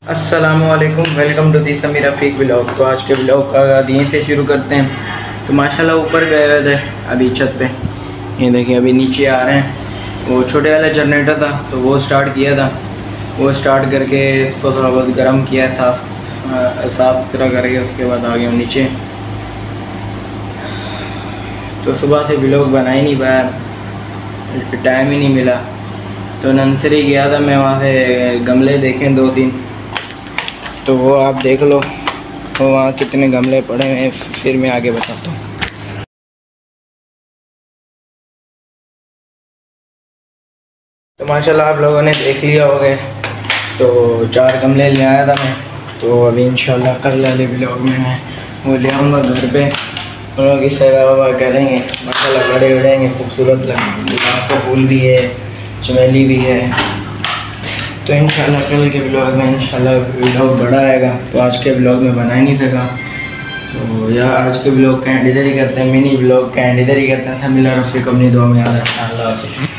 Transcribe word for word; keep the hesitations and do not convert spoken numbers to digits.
अस्सलामुअलैकुम, welcome to the Sameer Rafiq vlog. तो आज के व्लॉग का यहीं से शुरू करते हैं। तो माशाल्लाह ऊपर गए हुए थे, अभी छत पे, ये देखिए अभी नीचे आ रहे हैं। वो छोटे वाला जनरेटर था तो वो स्टार्ट किया था, वो स्टार्ट करके इसको थोड़ा बहुत गर्म किया, साफ साफ सुथरा करके उसके बाद आ गया नीचे। तो सुबह से व्लॉग बना ही नहीं पाया, टाइम ही नहीं मिला। तो नर्सरी गया था मैं, वहाँ से गमले देखें दो तीन, तो वो आप देख लो, तो वहाँ कितने गमले पड़े हैं, फिर मैं आगे बताता हूँ। तो माशाल्लाह आप लोगों ने देख लिया होगा, तो चार गमले ले आया था मैं। तो अभी इंशाल्लाह कल वाले व्लॉग में मैं वो ले आऊँगा घर पे, उन लोग की सेवा वेवा करेंगे। माशाल्लाह बड़े बढ़ेंगे, खूबसूरत लगेंगे। गुलाब का फूल भी है, चमेली भी है। तो इंशाल्लाह कल के ब्लॉग में इंशाल्लाह व्लॉग बड़ा आएगा। तो आज के ब्लॉग में बना ही नहीं सका, तो यार आज के ब्लॉग का एंड इधर ही करते हैं, मिनी ब्लॉग का एंड इधर ही करते हैं। समीर रफ़ीक अपनी दुआ में याद रखना। अल्लाह हाफ़िज़।